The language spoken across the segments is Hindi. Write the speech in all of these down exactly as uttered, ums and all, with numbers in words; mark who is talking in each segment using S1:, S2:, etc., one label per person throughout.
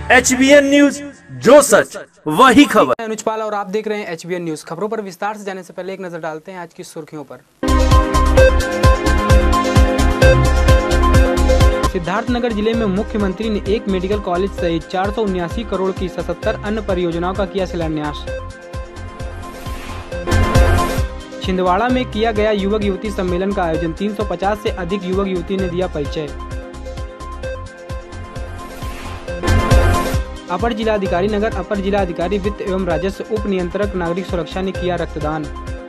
S1: एच बी एन न्यूज, जो सच वही खबर।
S2: अनुजपाल और आप देख रहे हैं एच बी एन न्यूज। खबरों पर विस्तार से जाने से पहले एक नजर डालते हैं आज की सुर्खियों पर। सिद्धार्थनगर जिले में मुख्यमंत्री ने एक मेडिकल कॉलेज सहित चार सौ उन्यासी करोड़ की सतहत्तर अन्य परियोजनाओं का किया शिलान्यास। छिंदवाड़ा में किया गया युवक युवती सम्मेलन का आयोजन। तीन सौ पचास से अधिक युवक युवती ने दिया परिचय। अपर जिलाधिकारी नगर अपर जिलाधिकारी वित्त एवं राजस्व उप नियंत्रक नागरिक सुरक्षा ने किया रक्तदान।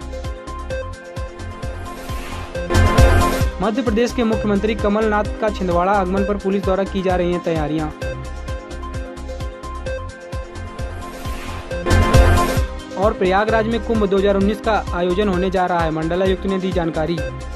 S2: मध्य प्रदेश के मुख्यमंत्री कमलनाथ का छिंदवाड़ा आगमन पर पुलिस द्वारा की जा रही हैं तैयारियां। और प्रयागराज में कुंभ दो हज़ार उन्नीस का आयोजन होने जा रहा है, मंडलायुक्त ने दी जानकारी।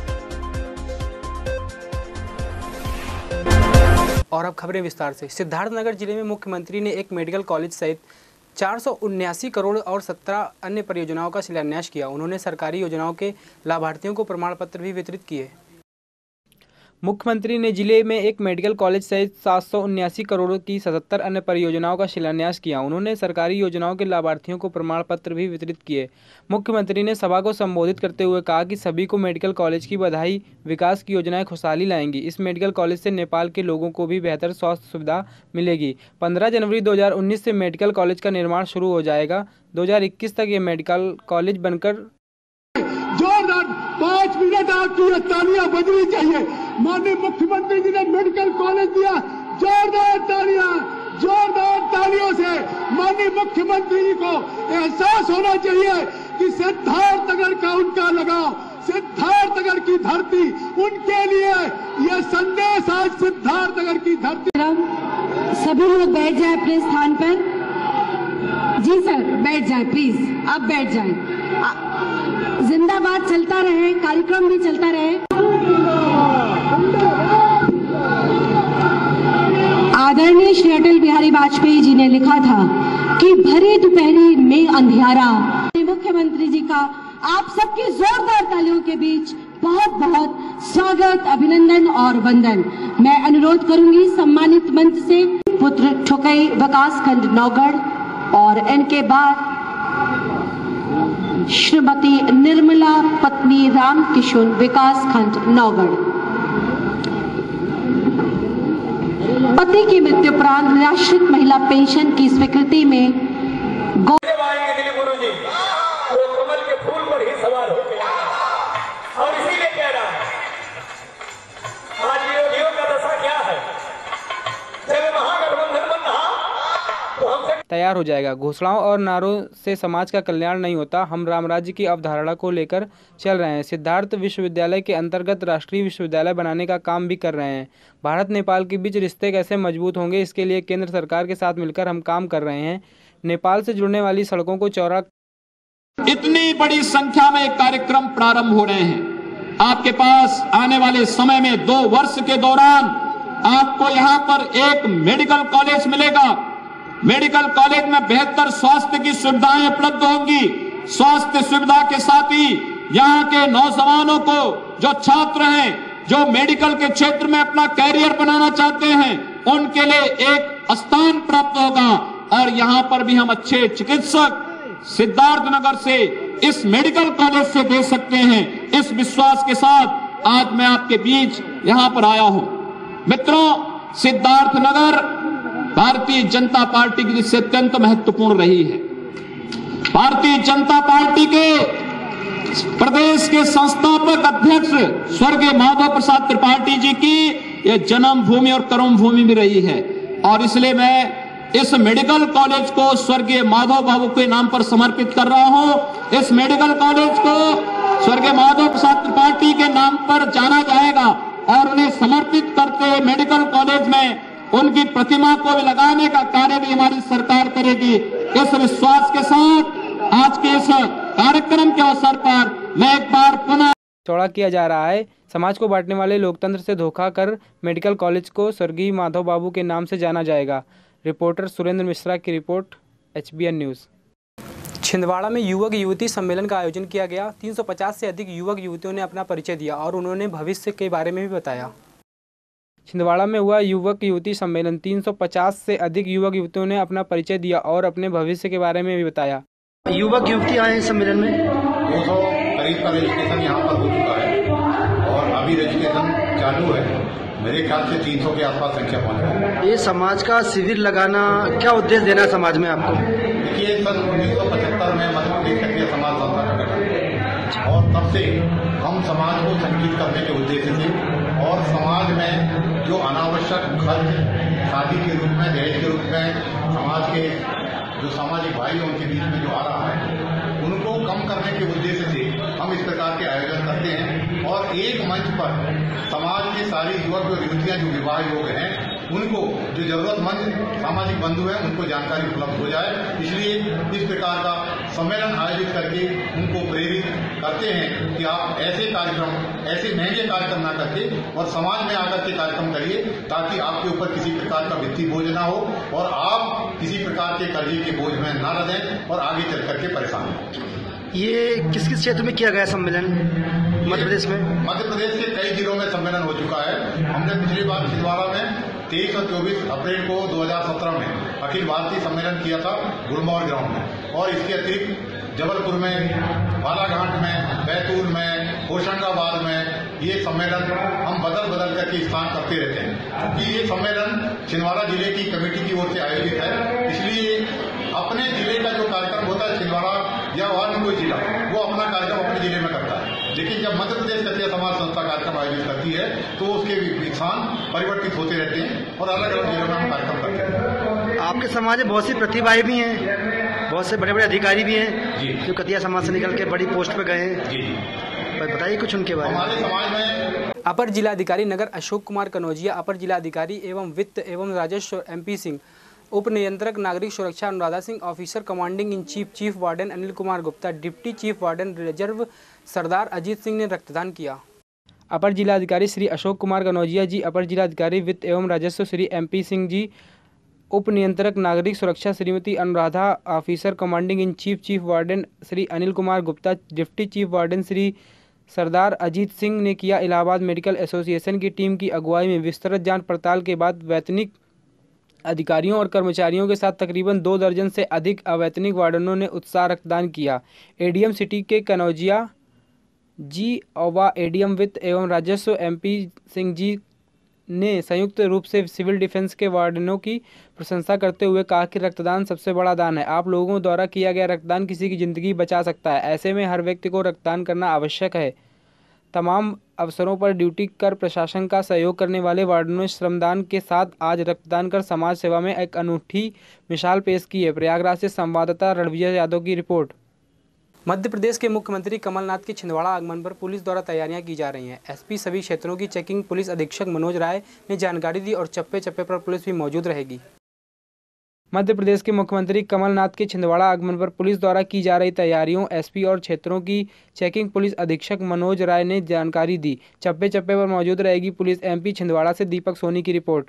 S2: और अब खबरें विस्तार से। सिद्धार्थनगर जिले में मुख्यमंत्री ने एक मेडिकल कॉलेज सहित चार सौ उन्यासी करोड़ और सत्रह अन्य परियोजनाओं का शिलान्यास किया। उन्होंने सरकारी योजनाओं के लाभार्थियों को प्रमाण पत्र भी वितरित किए। मुख्यमंत्री ने जिले में एक मेडिकल कॉलेज सहित सात सौ उन्यासी करोड़ की सतहत्तर अन्य परियोजनाओं का शिलान्यास किया। उन्होंने सरकारी योजनाओं के लाभार्थियों को प्रमाण पत्र भी वितरित किए। मुख्यमंत्री ने सभा को संबोधित करते हुए कहा कि सभी को मेडिकल कॉलेज की बधाई, विकास की योजनाएं खुशहाली लाएंगी। इस मेडिकल कॉलेज से नेपाल के लोगों को भी बेहतर स्वास्थ्य सुविधा मिलेगी। पंद्रह जनवरी दो हजार उन्नीस से मेडिकल कॉलेज का निर्माण शुरू हो जाएगा। दो हजार इक्कीस तक ये मेडिकल कॉलेज बनकर
S3: जोरदार पाँच मिनट आपकी तालियां बजनी चाहिए। माननीय मुख्यमंत्री जी ने मेडिकल कॉलेज दिया, जोरदार तालियां, जोरदार तालियों से माननीय मुख्यमंत्री जी को एहसास होना चाहिए कि सिद्धार्थनगर का उनका लगाव, सिद्धार्थनगर की धरती उनके लिए यह संदेश आज सिद्धार्थनगर की धरती।
S4: सभी लोग बैठ जाए अपने स्थान पर। जी सर, बैठ जाए प्लीज, आप बैठ जाए। जिंदाबाद चलता रहे, कार्यक्रम भी चलता रहे। आदरणीय श्री अटल बिहारी वाजपेयी जी ने लिखा था कि भरी दोपहरी में अंधियारा। मुख्यमंत्री जी का आप सबकी जोरदार तालियों के बीच बहुत बहुत स्वागत, अभिनंदन और वंदन। मैं अनुरोध करूंगी सम्मानित मंच से पुत्र ठुकई विकास खंड नौगढ़ और इनके बाद श्रीमती निर्मला पत्नी राम किशोर विकास खंड नौगढ़। पति की मृत्यु उपरांत निराश्रित महिला पेंशन की स्वीकृति में गौ
S5: गुरु जी वो कमल के फूल पर ही सवार हो गया और इसीलिए कह रहा है आज विरोधियों का दशा क्या है। जब महागठबंधन बन रहा तो हमसे
S2: तैयार हो जाएगा। घोषणाओं और नारों से समाज का कल्याण नहीं होता। हम राम राज्य की अवधारणा को लेकर चल रहे हैं। सिद्धार्थ विश्वविद्यालय के अंतर्गत राष्ट्रीय विश्वविद्यालय बनाने का काम भी कर रहे हैं। भारत नेपाल के बीच रिश्ते कैसे मजबूत होंगे, इसके लिए केंद्र सरकार के साथ मिलकर हम काम कर रहे हैं। नेपाल से जुड़ने वाली सड़कों को चौड़ा।
S6: इतनी बड़ी संख्या में कार्यक्रम प्रारंभ हो रहे हैं। आपके पास आने वाले समय में दो वर्ष के दौरान आपको यहाँ पर एक मेडिकल कॉलेज मिलेगा। मेडिकल कॉलेज में बेहतर स्वास्थ्य की सुविधाएं उपलब्ध होंगी। स्वास्थ्य सुविधा के साथ ही यहाँ के नौजवानों को, जो छात्र हैं, जो मेडिकल के क्षेत्र में अपना कैरियर बनाना चाहते हैं, उनके लिए एक स्थान प्राप्त होगा और यहाँ पर भी हम अच्छे चिकित्सक सिद्धार्थनगर से, इस मेडिकल कॉलेज से दे सकते हैं। इस विश्वास के साथ आज मैं आपके बीच यहाँ पर आया हूं। मित्रों, सिद्धार्थनगर भारतीय जनता पार्टी की दृष्टि से अत्यंत महत्वपूर्ण रही है। भारतीय जनता पार्टी के प्रदेश के संस्थापक अध्यक्ष स्वर्गीय माधव प्रसाद त्रिपाठी जी की यह जन्म भूमि और कर्म भूमि भी रही है और इसलिए मैं इस मेडिकल कॉलेज को स्वर्गीय माधव बाबू के नाम पर समर्पित कर रहा हूं। इस मेडिकल कॉलेज को स्वर्गीय माधव प्रसाद त्रिपाठी के नाम पर जाना जाएगा और उन्हें समर्पित करते हुए मेडिकल कॉलेज में उनकी प्रतिमा को भी लगाने का कार्य भी हमारी सरकार करेगी। इस विश्वास के साथ आज के इस कार्यक्रम के अवसर पर मैं एक बार पुनः
S2: चौड़ा किया जा रहा है। समाज को बांटने वाले लोकतंत्र से धोखा कर मेडिकल कॉलेज को स्वर्गीय माधव बाबू के नाम से जाना जाएगा। रिपोर्टर सुरेंद्र मिश्रा की report, H B N news. Chhindwara में युवक युवती सम्मेलन का आयोजन किया गया। तीन सौ पचास से अधिक युवक युवतियों ने अपना परिचय दिया और उन्होंने भविष्य के बारे में भी बताया। छिंदवाड़ा में हुआ युवक युवती सम्मेलन। तीन सौ पचास से अधिक युवक युवतियों ने अपना परिचय दिया और अपने भविष्य के बारे में भी बताया।
S7: युवक युवती आए इस सम्मेलन में।
S8: दो सौ करीब का रजिस्ट्रेशन यहाँ पर हो चुका है और अभी रजिस्ट्रेशन चालू है। मेरे ख्याल से तीन सौ के आसपास संख्या पहुँच रही है।
S7: ये समाज का शिविर लगाना क्या उद्देश्य देना है समाज में आपको?
S8: देखिए, सन उन्नीस सौ पचहत्तर में मध्य प्रदेश सक्रिय समाज संस्था का गठन और तब से हम समाज को संगठित करने के उद्देश्य से और समाज में जो अनावश्यक खर्च शादी के रूप में, दहेज के रूप में समाज के जो सामाजिक भाई उनके बीच में जो आ रहा है उनको कम करने के उद्देश्य से हम इस प्रकार के आयोजन करते हैं और एक मंच पर समाज के सारे युवक और युवतियां जो विवाह योग हैं उनको जो जरूरतमंद सामाजिक बंधु हैं उनको जानकारी उपलब्ध हो जाए, इसलिए इस प्रकार का सम्मेलन आयोजित करके उनको प्रेरित करते हैं कि आप ऐसे कार्यक्रम, ऐसे महंगे कार्यक्रम ना करके और समाज में आकर के कार्यक्रम करिए ताकि आपके ऊपर किसी प्रकार का वित्तीय बोझ ना हो और आप किसी प्रकार के कर्जे के बोझ में ना रहें और आगे चल करके परेशान हो।
S7: ये किस किस क्षेत्र में किया गया सम्मेलन मध्य प्रदेश में?
S8: मध्य प्रदेश के कई जिलों में सम्मेलन हो चुका है। हमने पिछली बार छिंदवाड़ा में तेईस और चौबीस अप्रैल को दो हज़ार सत्रह में अखिल भारतीय सम्मेलन किया था गुलमौर ग्राउंड में और इसके अतिरिक्त जबलपुर में, बालाघाट में, बैतूल में, होशंगाबाद में ये सम्मेलन हम बदल बदल करके स्थान करते रहते हैं क्योंकि ये सम्मेलन छिंदवाड़ा जिले की कमेटी की ओर से आयोजित है, इसलिए अपने जिले का जो कार्यक्रम होता है छिंदवाड़ा या और कोई जिला वो अपना कार्यक्रम अपने जिले में करता है, लेकिन जब मध्य प्रदेश क्षत्रिय समाज संस्था कार्यक्रम आयोजित करती है तो उसके स्थान परिवर्तित होते रहते हैं और अलग अलग जिलों में हम कार्यक्रम करते हैं।
S7: आपके समाज में बहुत सी प्रतिभाएं भी हैं, बहुत से बड़े बड़े अधिकारी भी हैं जो कतिया समाज से निकल के बड़ी पोस्ट पे गए हैं।
S8: जी
S7: बताइए कुछ उनके बारे में।
S8: हमारे समाज में
S2: अपर जिलाधिकारी नगर अशोक कुमार कनौजिया, अपर जिलाधिकारी एवं वित्त एवं राजस्व एमपी सिंह, उप नियंत्रक नागरिक सुरक्षा Anuradha Singh, officer commanding in chief chief warden Anil Kumar Gupta, deputy chief warden reserve Sardar Ajit Singh ने रक्तदान किया। अपर जिलाधिकारी श्री अशोक कुमार कनौजिया जी, अपर जिलाधिकारी वित्त एवं राजस्व श्री एमपी सिंह जी, उप नियंत्रक नागरिक सुरक्षा Shrimati Anuradha, officer commanding in chief chief warden Shri Anil Kumar Gupta, deputy chief warden Shri Sardar Ajit Singh ने किया। इलाहाबाद मेडिकल एसोसिएशन की टीम की अगुवाई में विस्तृत जांच पड़ताल के बाद वैतनिक अधिकारियों और कर्मचारियों के साथ तकरीबन दो दर्जन से अधिक अवैतनिक वार्डनों ने उत्साह रक्तदान किया। एडीएम सिटी के कनौजिया जी और एडीएम वित्त एवं राजस्व एमपी सिंह जी ने संयुक्त रूप से सिविल डिफेंस के वार्डनों की प्रशंसा करते हुए कहा कि रक्तदान सबसे बड़ा दान है। आप लोगों द्वारा किया गया रक्तदान किसी की ज़िंदगी बचा सकता है। ऐसे में हर व्यक्ति को रक्तदान करना आवश्यक है। तमाम अवसरों पर ड्यूटी कर प्रशासन का सहयोग करने वाले वार्डनों ने श्रमदान के साथ आज रक्तदान कर समाज सेवा में एक अनूठी मिसाल पेश की है। प्रयागराज से संवाददाता रणविजय यादव की रिपोर्ट। मध्य प्रदेश के मुख्यमंत्री कमलनाथ के छिंदवाड़ा आगमन पर पुलिस द्वारा तैयारियां की जा रही हैं। एसपी सभी क्षेत्रों की चेकिंग पुलिस अधीक्षक मनोज राय ने जानकारी दी और चप्पे चप्पे पर पुलिस भी मौजूद रहेगी। मध्य प्रदेश के मुख्यमंत्री कमलनाथ के छिंदवाड़ा आगमन पर पुलिस द्वारा की जा रही तैयारियों एसपी और क्षेत्रों की चेकिंग पुलिस अधीक्षक मनोज राय ने जानकारी दी। चप्पे चप्पे पर मौजूद रहेगी पुलिस। एमपी छिंदवाड़ा से दीपक सोनी की रिपोर्ट।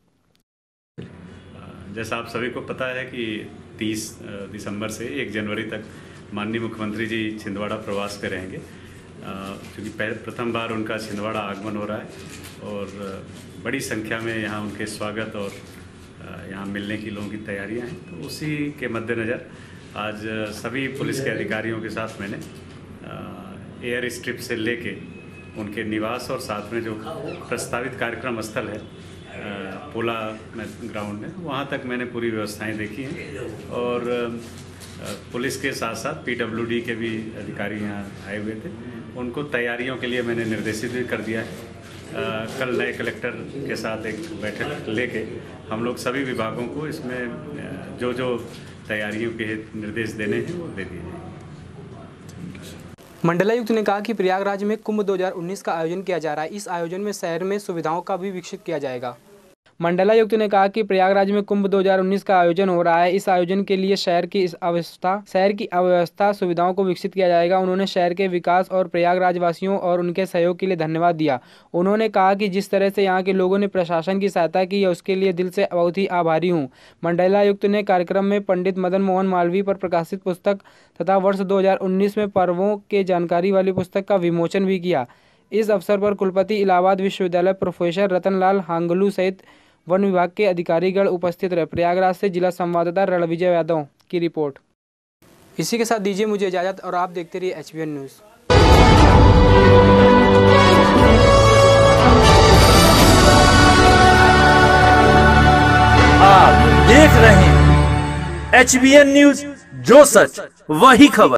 S9: जैसा आप सभी को पता है कि तीस दिसंबर से एक जनवरी तक माननीय मुख्यमंत्री जी छिंदवाड़ा प्रवास पे रहेंगे, क्योंकि पहले प्रथम बार उनका छिंदवाड़ा आगमन हो रहा है और बड़ी संख्या में यहाँ उनके स्वागत और यहाँ मिलने की लोगों की तैयारियां हैं। तो उसी के मद्देनज़र आज सभी पुलिस के अधिकारियों के साथ मैंने एयर स्ट्रिप से लेके उनके निवास और साथ में जो प्रस्तावित कार्यक्रम स्थल है पोला ग्राउंड में, वहाँ तक मैंने पूरी व्यवस्थाएं देखी हैं और पुलिस के साथ साथ पीडब्ल्यूडी के भी अधिकारी यहाँ आए हुए थे। उनको तैयारियों के लिए मैंने निर्देशित भी कर दिया है। आ, कल नए कलेक्टर के साथ एक बैठक लेके हम लोग सभी विभागों को इसमें जो जो तैयारियों के निर्देश देने हैं वो दे दिए जाएंगे।
S2: मंडलायुक्त ने कहा कि प्रयागराज में कुंभ दो हज़ार उन्नीस का आयोजन किया जा रहा है। इस आयोजन में शहर में सुविधाओं का भी विकसित किया जाएगा। मंडलायुक्त ने कहा कि प्रयागराज में कुंभ दो हज़ार उन्नीस का आयोजन हो रहा है। इस आयोजन के लिए शहर की इस अवस्था शहर की अव्यवस्था सुविधाओं को विकसित किया जाएगा। उन्होंने शहर के विकास और प्रयागराज वासियों और उनके सहयोग के लिए धन्यवाद दिया। उन्होंने कहा कि जिस तरह से यहाँ के लोगों ने प्रशासन की सहायता की है उसके लिए दिल से बहुत ही आभारी हूँ। मंडलायुक्त ने कार्यक्रम में पंडित मदन मोहन मालवीय पर प्रकाशित पुस्तक तथा वर्ष दो हज़ार उन्नीस में पर्वों के जानकारी वाली पुस्तक का विमोचन भी किया। इस अवसर पर कुलपति इलाहाबाद विश्वविद्यालय प्रोफेसर रतनलाल हांगलू सहित वन विभाग के अधिकारीगण उपस्थित रहे। प्रयागराज से जिला संवाददाता रणविजय यादव की रिपोर्ट। इसी के साथ दीजिए मुझे इजाजत और आप देखते रहिए एच बी एन न्यूज़।
S1: आप देख रहे हैं एच बी एन न्यूज़, जो सच वही खबर।